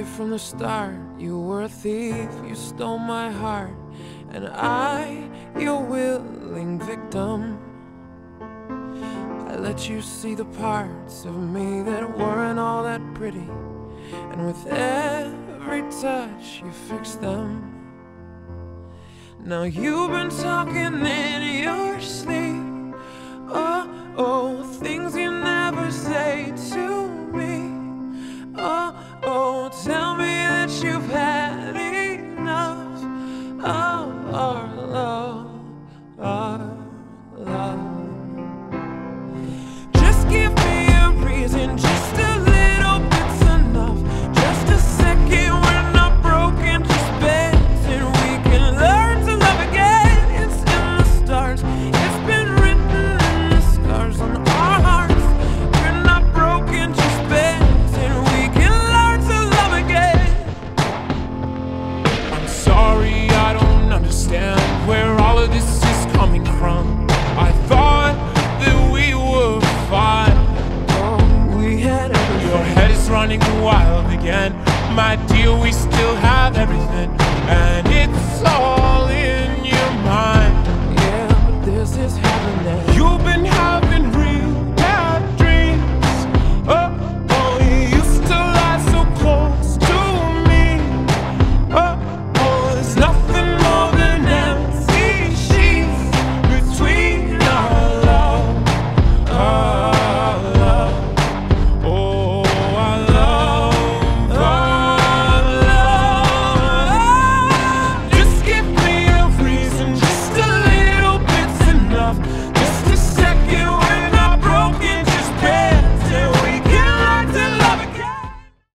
right from the start. You were a thief, you stole my heart, and I, your willing victim. I let you see the parts of me that weren't all that pretty, and with every touch you fixed them. Now you've been talking in your sleep